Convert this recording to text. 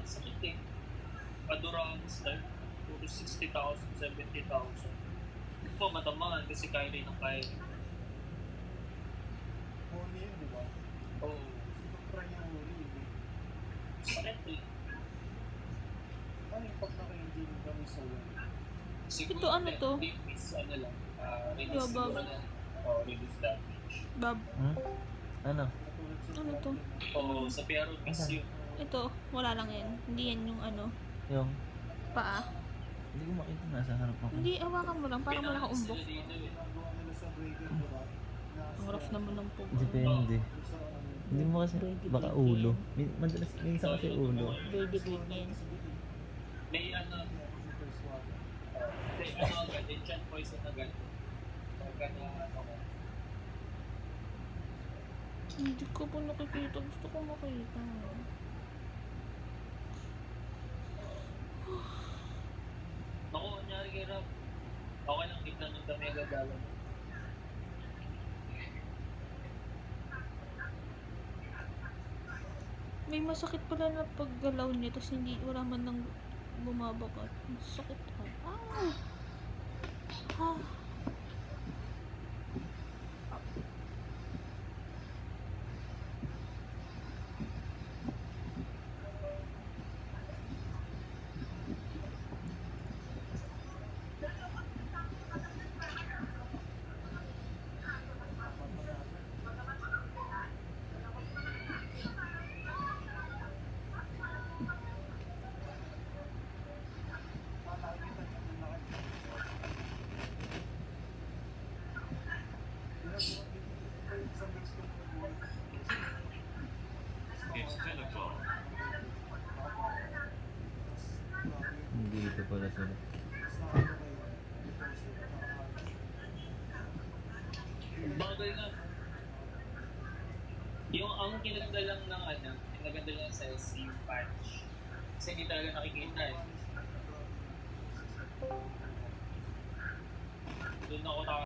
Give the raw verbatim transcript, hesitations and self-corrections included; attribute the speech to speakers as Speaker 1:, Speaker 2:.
Speaker 1: sakit eh. Padurang start, puro sixty thousand, seventy thousand. Hindi po matamaan kasi Kyrie ng Kyrie.
Speaker 2: Holy yun, di ba?
Speaker 1: Oo. Oh.
Speaker 2: Super niya holy eh.
Speaker 1: Sakit eh.
Speaker 2: Ano yung pag naka-engine kami sa wall?
Speaker 1: Siguro
Speaker 3: ito ano to?
Speaker 1: Release, ano lang, uh, release
Speaker 3: Yo,
Speaker 1: siguro
Speaker 3: Bob.
Speaker 1: lang. Oo, oh, release damage.
Speaker 3: Bob.
Speaker 4: Hmm? Ano?
Speaker 3: Ano to?
Speaker 1: Oo, oh, sa P R O miss yun.
Speaker 3: Ito, wala lang yan. Hindi yan yung ano,
Speaker 4: Yung?
Speaker 3: paa.
Speaker 4: Hindi ko makita, nasa harap ako.
Speaker 3: Hindi, hawakan mo lang, parang wala kang umbok.
Speaker 1: Pinaalis nila dito eh.
Speaker 2: Ginagawa nila sa breaker, di ba?
Speaker 3: Ang rough naman ng pugo.
Speaker 4: Depende.
Speaker 2: Sa ano,
Speaker 4: Hindi mo kasi, baka ulo. Min- Madalas, minsan kasi ulo.
Speaker 3: Baby big yan.
Speaker 1: May ano,
Speaker 2: super swag.
Speaker 1: may ano agad, enchant poison agad. Pagka na ano ko.
Speaker 3: Hindi ko po nakikita. Gusto ko makita.
Speaker 1: Naku, kunyari kay Rob. Okay lang, tignan ng dami agad-agad.
Speaker 3: May masakit pala na paggalaw niya, tapos hindi, wala man nang bumabakat. Masakit ha. Ah! Ah!
Speaker 5: It's ten o'clock.
Speaker 4: Hindi ito pala sila.
Speaker 1: Bagay nga. Yung ang kinaganda lang ng ano, kinaganda lang sa S C yung patch. Kasi hindi talaga nakikita eh. Doon ako